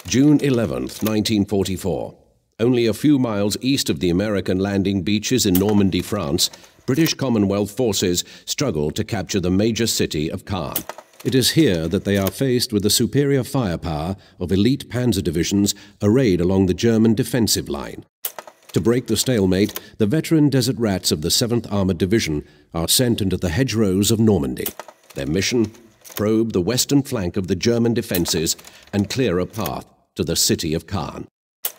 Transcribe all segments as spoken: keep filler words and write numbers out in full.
June eleventh, nineteen forty-four. Only a few miles east of the American landing beaches in Normandy, France, British Commonwealth forces struggled to capture the major city of Caen. It is here that they are faced with the superior firepower of elite panzer divisions arrayed along the German defensive line. To break the stalemate, the veteran desert rats of the seventh Armored Division are sent into the hedgerows of Normandy. Their mission? Probe the western flank of the German defenses and clear a path to the city of Caen.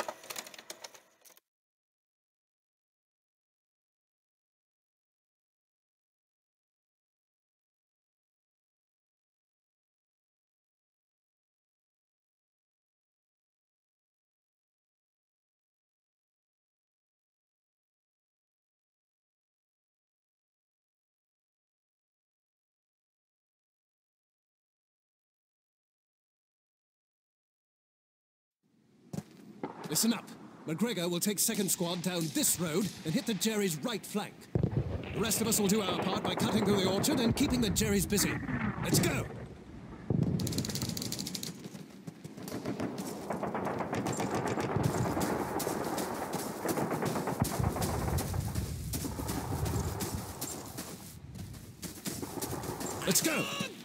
Listen up. McGregor will take second squad down this road and hit the Jerry's right flank. The rest of us will do our part by cutting through the orchard and keeping the Jerry's busy. Let's go! Let's go!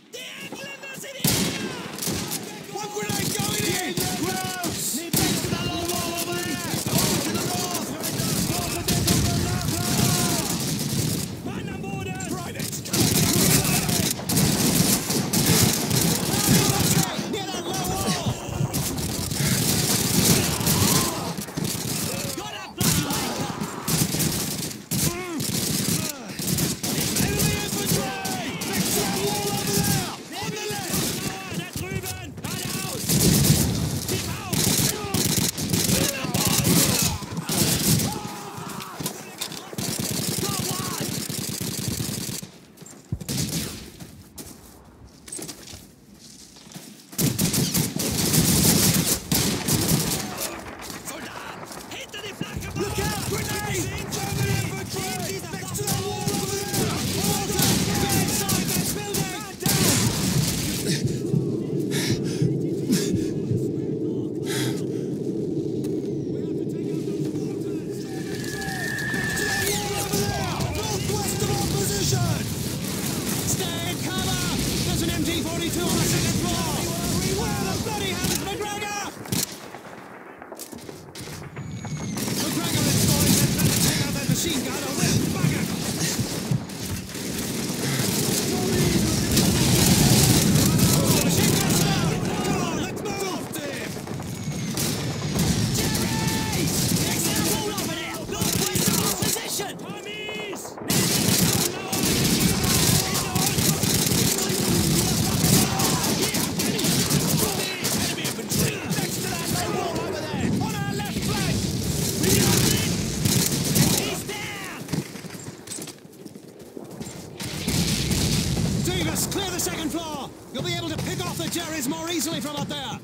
One grenade going in! Gross! Clear the second floor! You'll be able to pick off the Jerry's more easily from up there!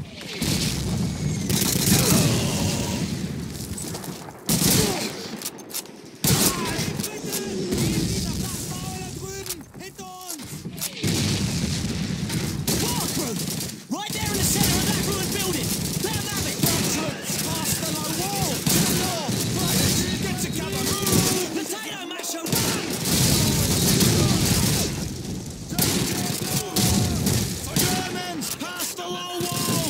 Right there in the center of that ruined building! Let them have it! Past the low wall! To the north! Right, get to cover! Potato masher, run! Germans! Past the low wall!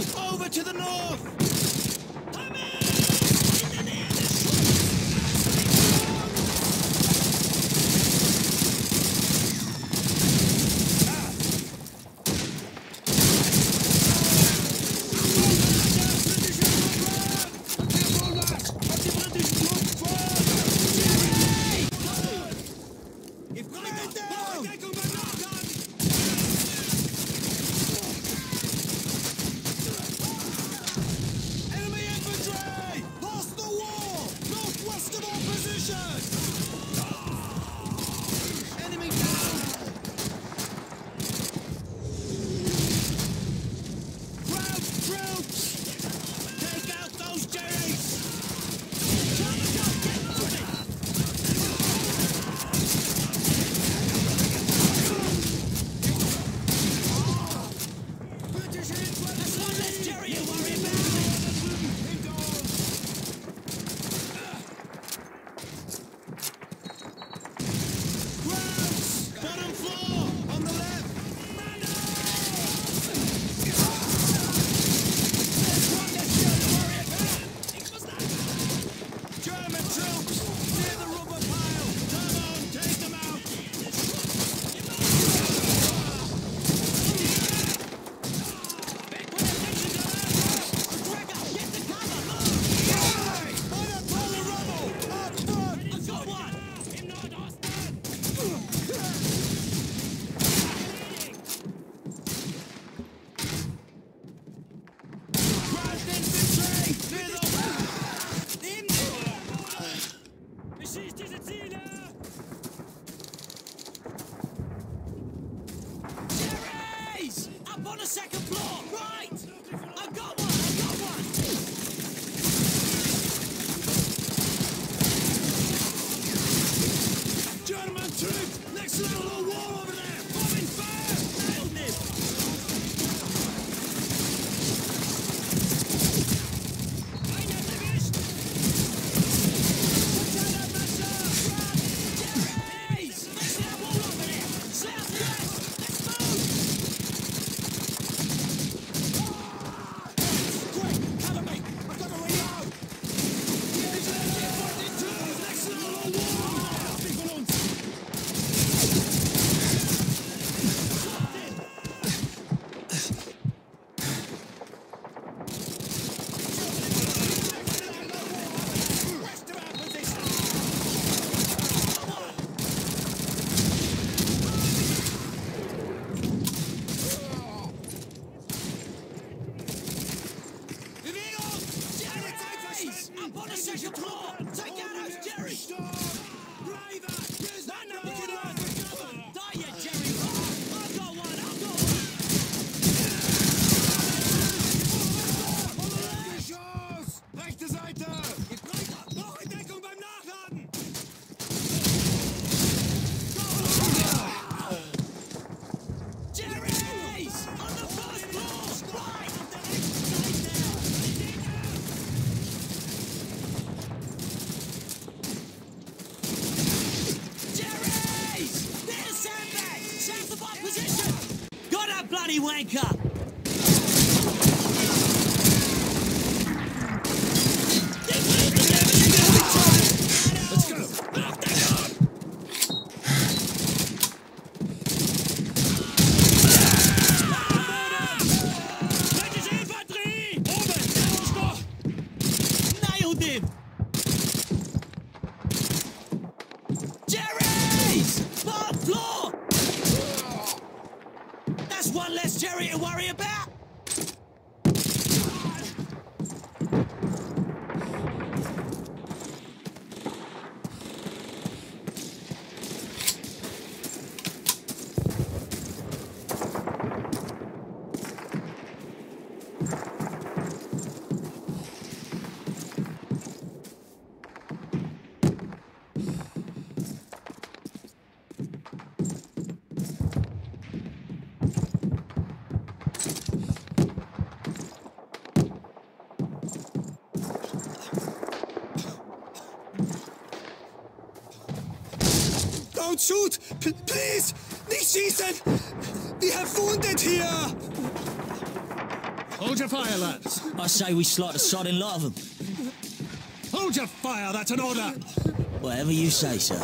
On the second floor! Take out those Jerry! Driver! Use that No, no, rocket no, line no. for cover! Die, you Jerry! I've got one! I've got one! Schuss! Rechte Seite! Geht weiter! Noch in Deckung beim Nachladen! Jerry's! On the first floor! Right! Auf der rechten Seite! Jerry's! There's sandbag! South of our position! Got that bloody wanker! Let's go! Britische Infanterie! Oben! Noch! Nailed him! Jerry's! Bottom floor! That's one less Jerry to worry about! Don't shoot! P please! Nicht schießen! We have wounded here! Hold your fire, lads! I say we slot the sodding lot of them. Hold your fire, that's an order! Whatever you say, sir.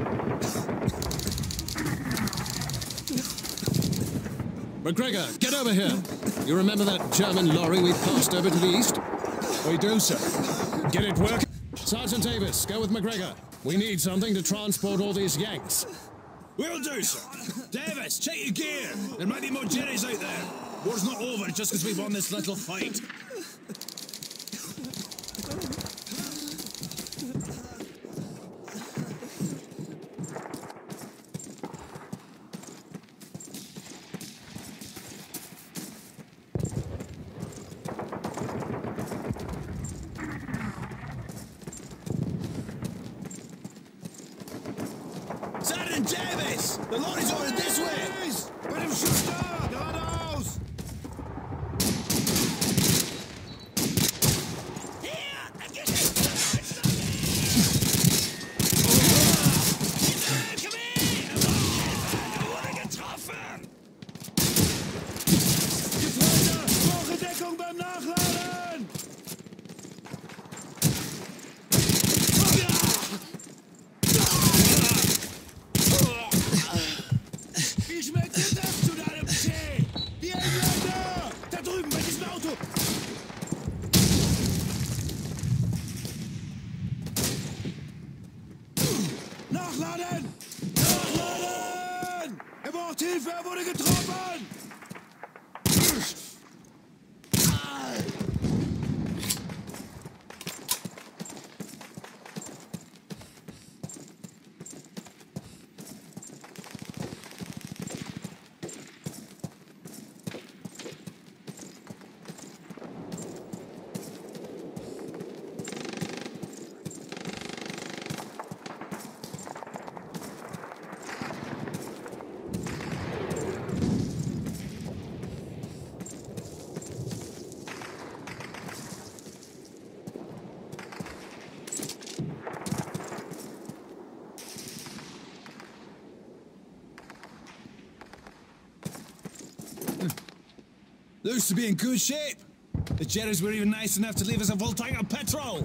McGregor, get over here! You remember that German lorry we passed over to the east? We do, sir. Get it working? Sergeant Davis, go with McGregor. We need something to transport all these Yanks. Will do, sir. Davis, check your gear. There might be more Jerrys out there. War's not over just because we've won this little fight. Sergeant Davis! The lorry's over this way! Bei dem Schuss da! Geradeaus! Here! Get it! Come here! Du wurde getroffen! Gefreunde, brauche Deckung beim Nachladen! Wie schmeckt dir das zu deinem Tee? Die Engländer! Da drüben bei diesem Auto! Nachladen! Nachladen! Er braucht Hilfe, er wurde getroffen! Looks to be in good shape. The Jerrys were even nice enough to leave us a full tank of petrol.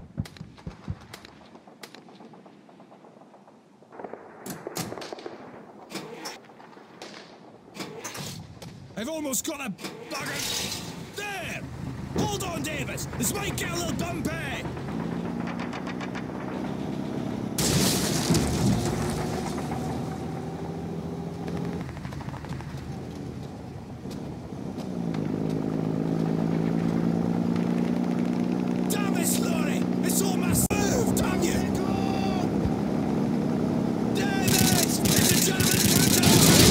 I've almost got a bugger. There! Hold on, Davis. This might get a little bumpy. It's all massive! Move, damn you! Davis! It's a gentleman's counter!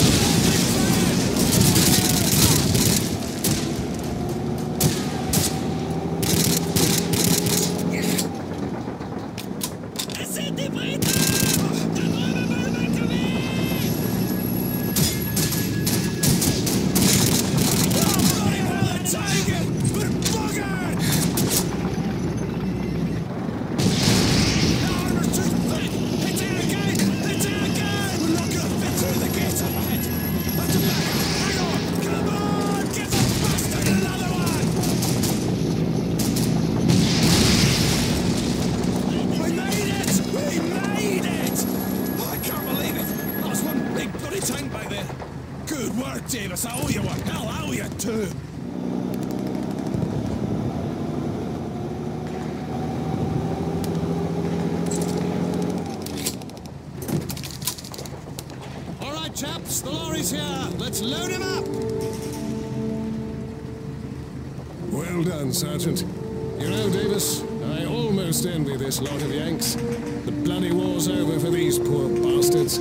Essayez Brita! Da drüben will man gewinnen! Oh, bloody hell, they're taken! We're buggered! The armor's too thick! Hit it again! Hit it again! We're not gonna fit through the gates up ahead! Have to back up! Hang on! Come on! Give the bastard another one! We made it! We made it! Oh, I can't believe it! That was one big bloody tank back there! Good work, Davis! I owe you one! Hell, I owe you two! All right, chaps, the lorry's here. Let's load him up. Well done, Sergeant. You know, Davis, I almost envy this lot of Yanks. The bloody war's over for these poor bastards.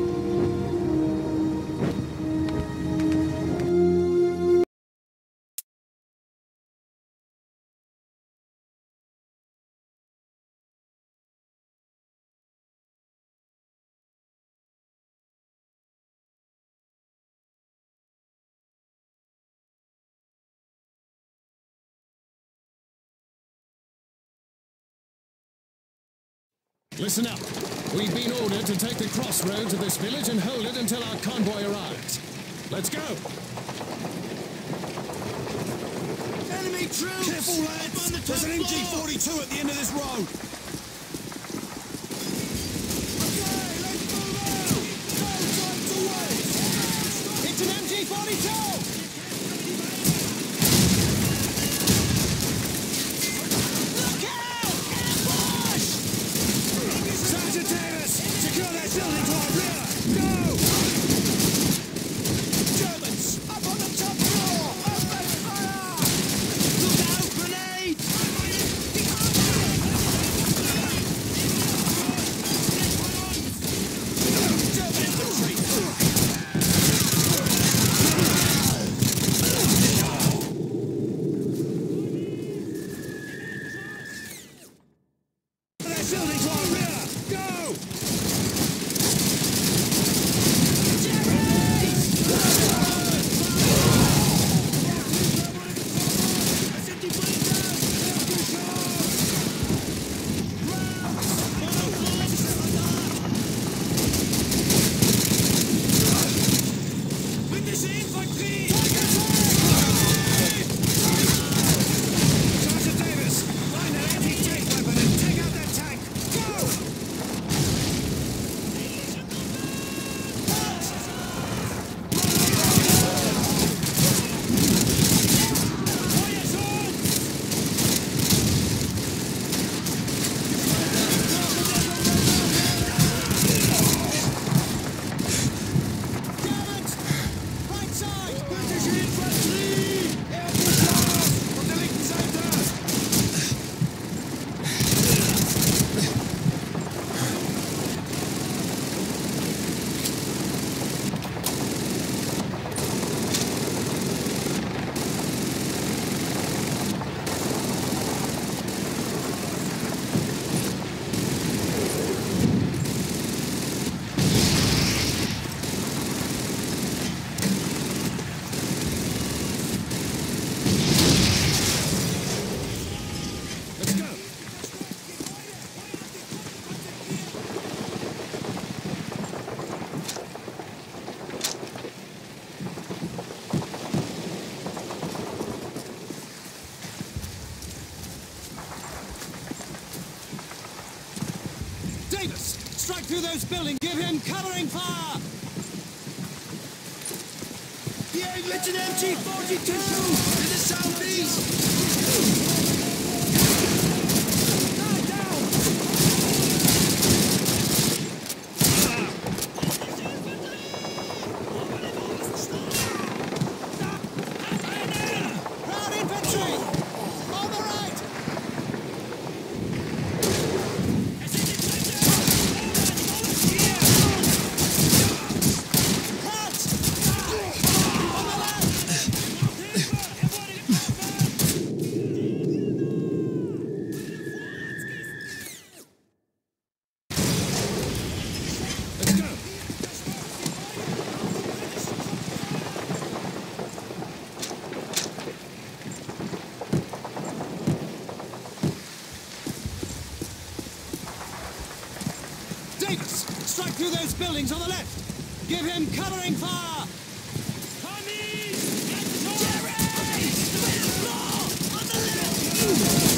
Listen up. We've been ordered to take the crossroad to this village and hold it until our convoy arrives. Let's go! Enemy troops! Careful, lads! There's an M G forty-two at the end of this road! Okay, let's move out! No time to waste! It's an M G forty-two! Look out! Ambush! Sergeant Davis! Secure that building to our rear! Go! Germans! Up on the top floor! Open fire! Look out, grenades! German infantry! That building to our rear! Go! Britische Infanterie! Sergeant Davis, find an anti-tank weapon and take out that tank! Go! Germans! Right side! Britische Infanterie! Airbusch! Auf der linken Seite! Let's go! Davis, strike through those buildings. Give him covering fire. The English and M G forty-two to the southeast! Lie down! Proud infantry! On the right! Davis! Strike through those buildings on the left! Give him covering fire! Tommy! Jerry! Fifth floor! On the left!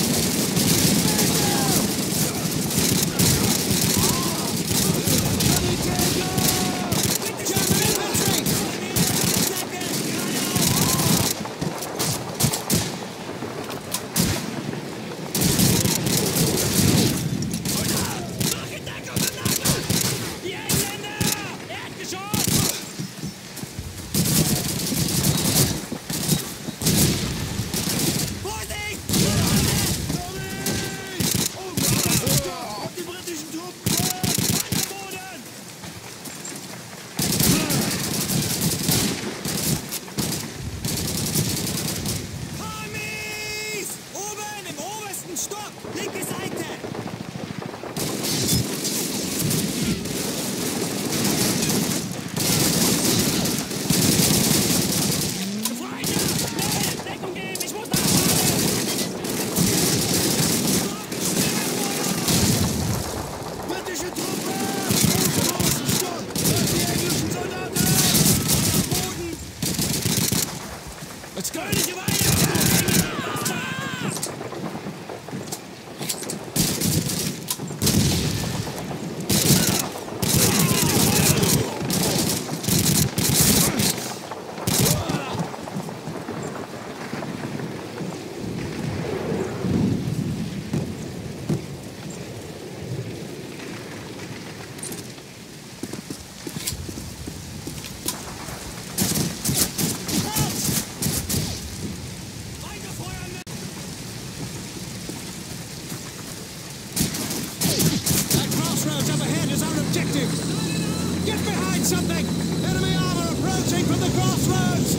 Something! Enemy armor approaching from the crossroads!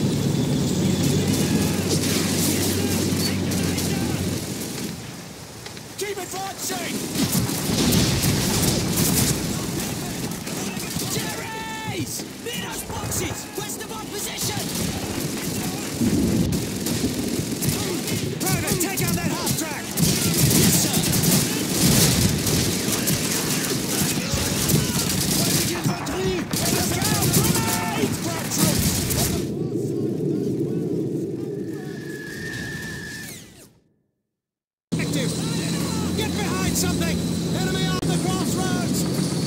Keep advancing! Jerry's! Near those boxes! West of our position! Private, take out that half track! Yes, sir! Get behind something! Enemy on the crossroads!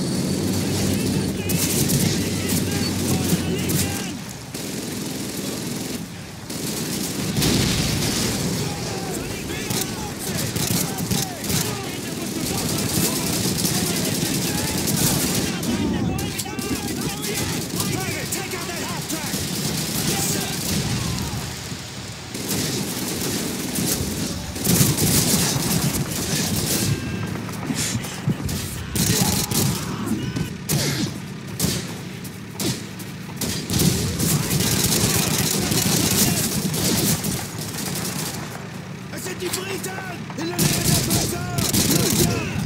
Private, take out that half track! Yes, sir! Es sind die Briten! In der Nähe der Häuser! Los,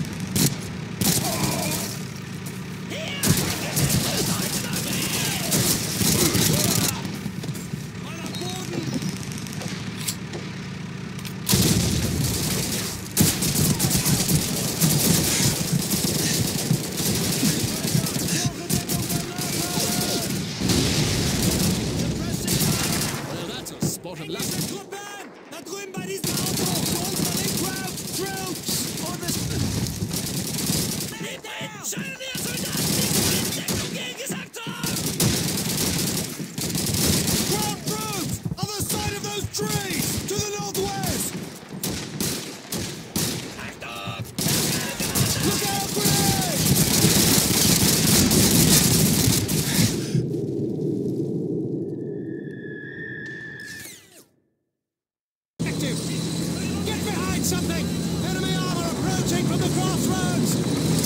Well, that's a spot of luck. Truppen! Da drüben bei diesem Auto! Zu unserer Linken! Troops! Und es... Nehmt da hinten! Scheinen wir Soldaten, die in Deckung gehen, gesagt haben! ground troops! Other side of those trees! To the northwest! Achtung! Look out, Grenade! Active! Get behind something! Enemy armor approaching from the crossroads!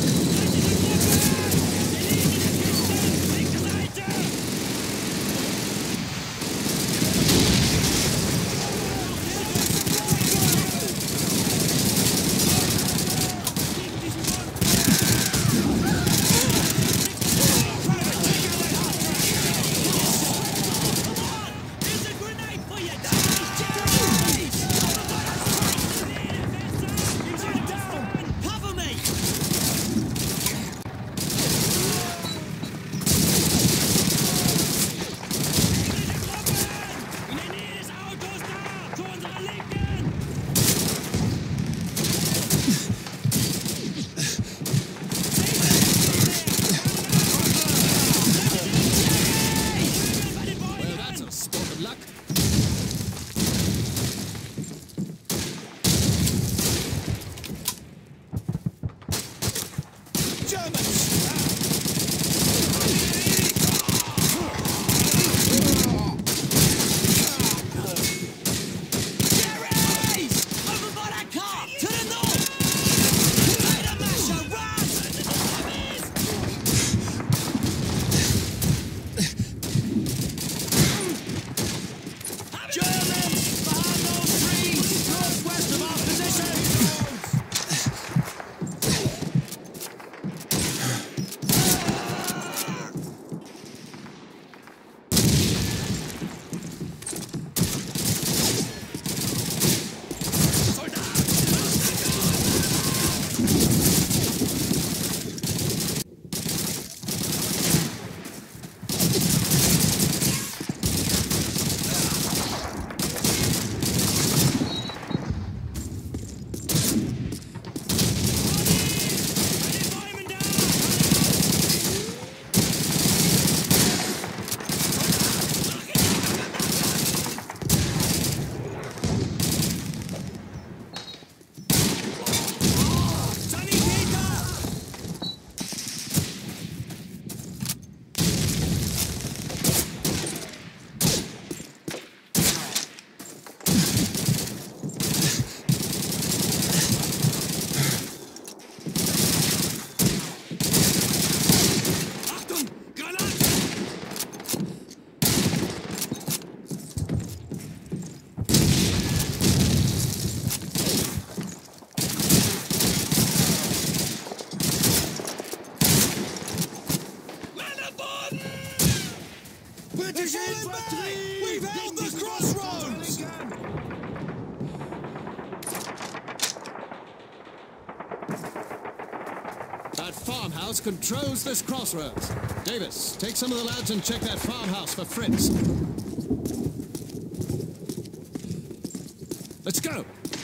Linke Seite! Gegen diesen Mund! British infantry! We've held the crossroads! That farmhouse controls this crossroads. Davis, take some of the lads and check that farmhouse for Fritz. Let's go!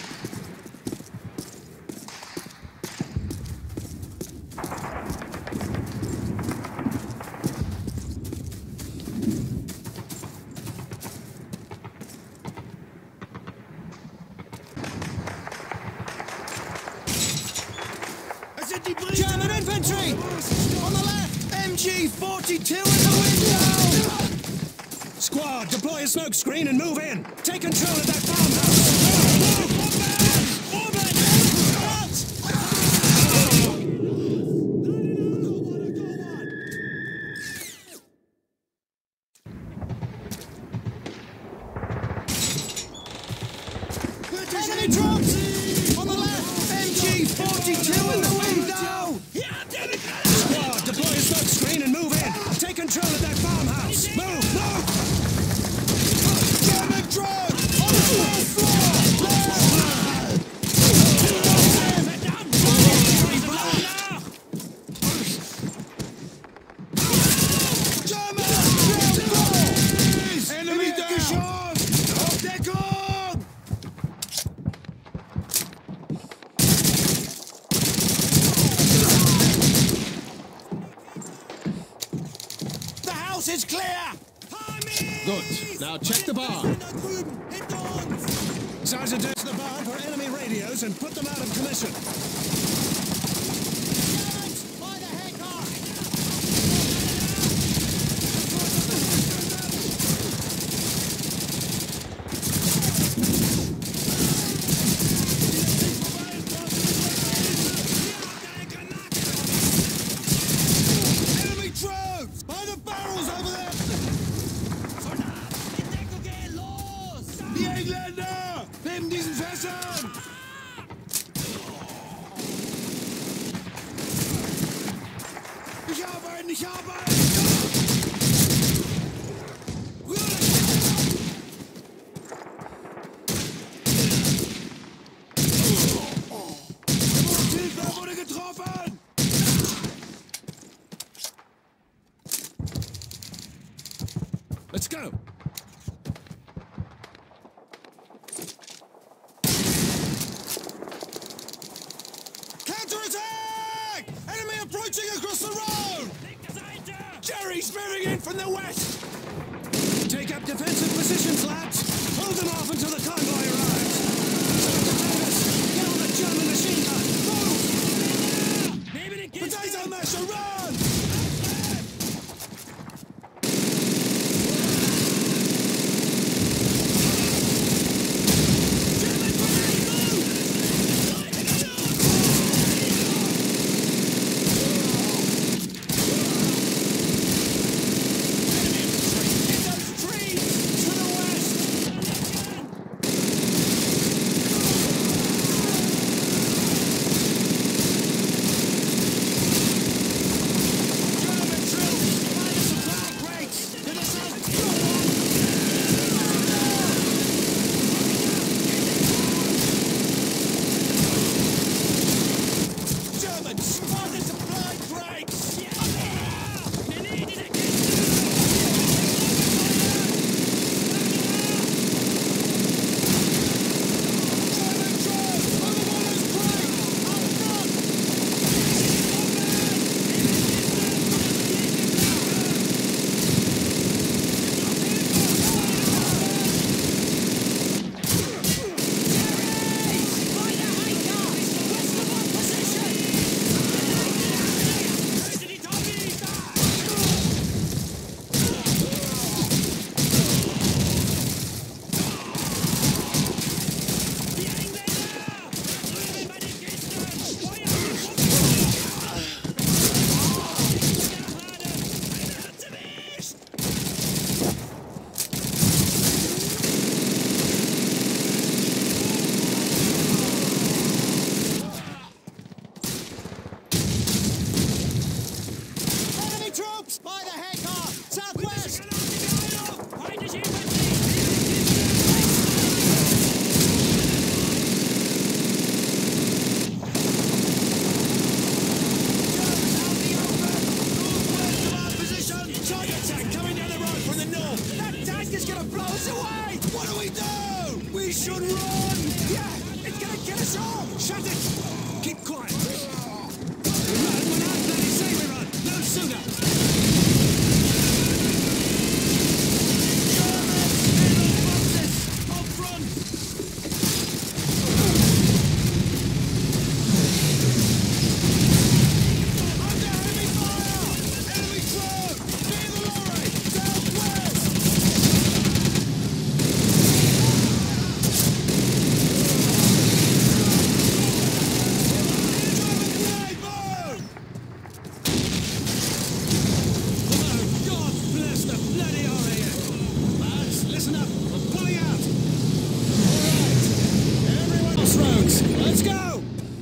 German infantry! On the left! M G forty-two in the window! Squad, deploy a smoke screen and move in! Take control of that farmhouse! Enemy troops! On the left! M G forty-two in the window! Squad, deploy a smoke screen and move in! Take control of that farmhouse! Move, move! German drones! On the fourth floor! German drones! Enemy down! Auf Deckung! The house is clear! Good. Now check the barn. Sergeant, to the barn for enemy radios and put them out of commission. By the heck on! Enemy drones! By the barrels over there! Die Engländer! Neben diesen Fässern! Ich habe einen, ich habe einen! Hilfe, wurde getroffen! Let's go! Counterattack! Enemy approaching across the road! Jerry's moving in from the west! Take up defensive positions, lads! Hold them off until the convoy arrives! Sergeant Davis, get on the German machine gun! Move! Potato masher, run! trucks. Let's go!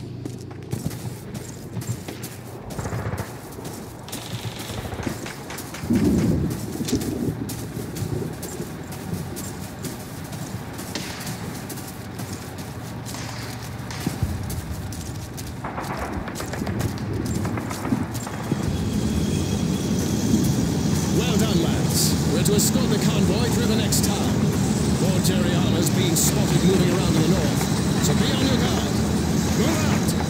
Well done, lads. We're to escort the convoy through the next town. Lord Jerryana's being spotted moving around to the north, so be on your guard. Move out!